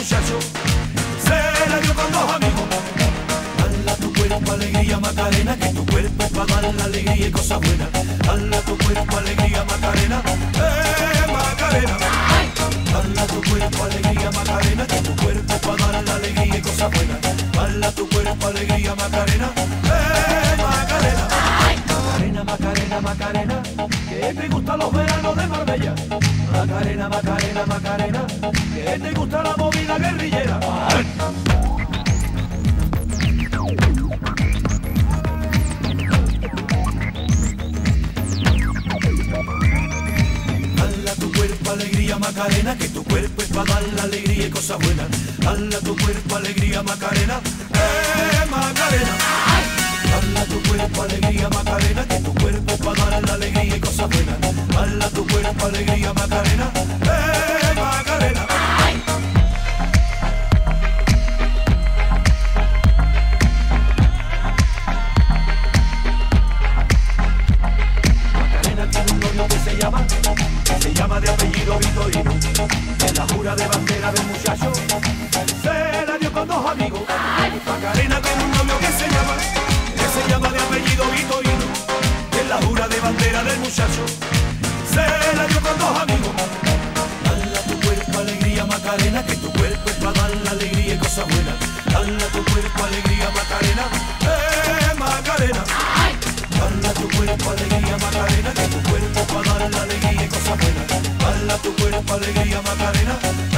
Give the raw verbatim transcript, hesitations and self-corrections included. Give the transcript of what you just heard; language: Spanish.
muchacho se la dio con dos amigos. Dale a tu cuerpo alegría Macarena, que tu cuerpo es para dar la alegría y cosas buenas. Dale a tu cuerpo alegría Macarena, eh Macarena. Dale a tu cuerpo alegría Macarena, que tu cuerpo es para dar la alegría y cosas buenas. Dale a tu cuerpo alegría Macarena, eh Macarena. Macarena, Macarena, Macarena, que te gustan los veranos de Marbella. Macarena, Macarena, Macarena, que te gusta la movida guerrillera. Dale a tu cuerpo alegría Macarena, que tu cuerpo es para dar la alegría y cosas buenas. Dale a tu cuerpo alegría Macarena, eh Macarena. Dale a tu cuerpo alegría Macarena, que tu cuerpo es para dar la alegría y cosas buenas. Dale a tu cuerpo alegría Macarena, eh Macarena. Macarena tiene un novio que se llama, que se llama de apellido Vitorino. En la jura de bandera del muchacho se la dio con dos amigos. Macarena tiene un novio que se llama, se llama de apellido Vitorino, que en la jura de bandera del muchacho se la dio con dos amigos. Dale a tu cuerpo alegría Macarena, que tu cuerpo es para dar la alegría y cosas buenas. Dale a tu cuerpo alegría Macarena, eh Macarena. Dale a tu cuerpo alegría Macarena, que tu cuerpo es para dar la alegría y cosas buenas. Dale a tu cuerpo alegría Macarena,